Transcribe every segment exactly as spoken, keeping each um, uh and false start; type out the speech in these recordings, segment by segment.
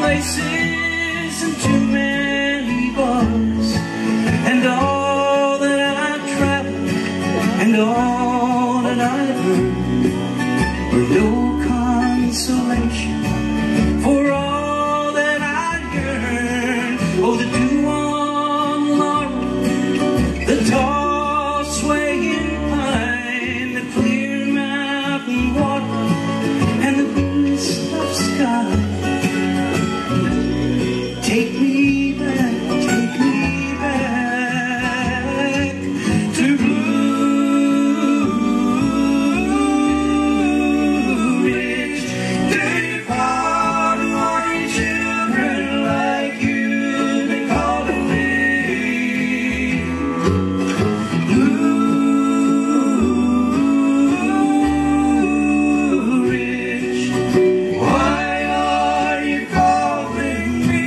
places and too many bars, and all that I've traveled and all that I've heard were no consolation for all that I yearn. Oh, the dew on laurel, the tall swaying pine, the clear mountain water, and the bluest of sky. Take me back, take me back to Blue Ridge. Dirty part of wanting children like you've been calling me. Blue Ridge, why are you calling me?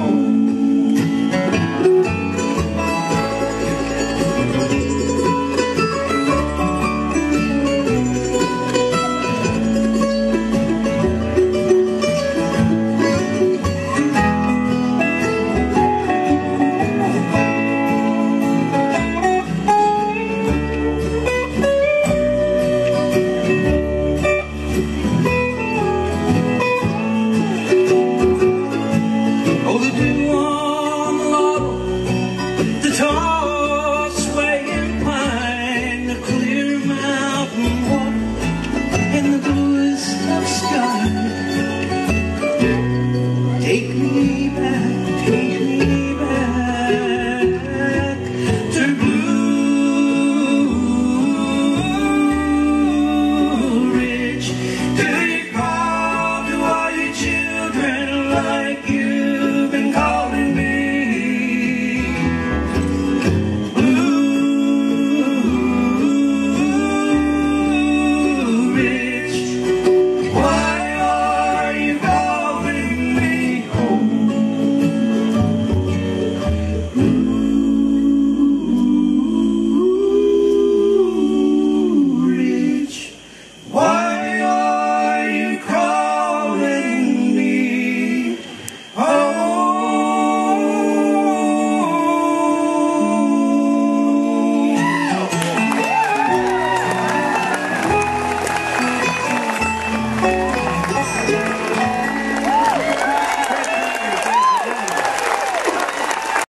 Oh, the dew on the laurel, the tall swaying pine, the clear mountain water, and the bluest of sky.